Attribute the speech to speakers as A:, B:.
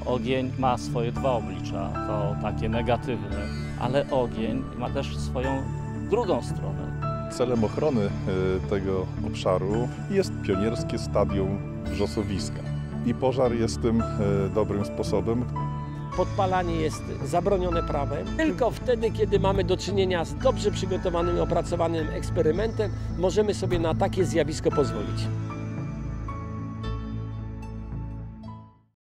A: Ogień ma swoje dwa oblicza, to takie negatywne, ale ogień ma też swoją drugą stronę.
B: Celem ochrony tego obszaru jest pionierskie stadium wrzosowiska i pożar jest tym dobrym sposobem.
C: Podpalanie jest zabronione prawem. Tylko wtedy, kiedy mamy do czynienia z dobrze przygotowanym, opracowanym eksperymentem, możemy sobie na takie zjawisko pozwolić.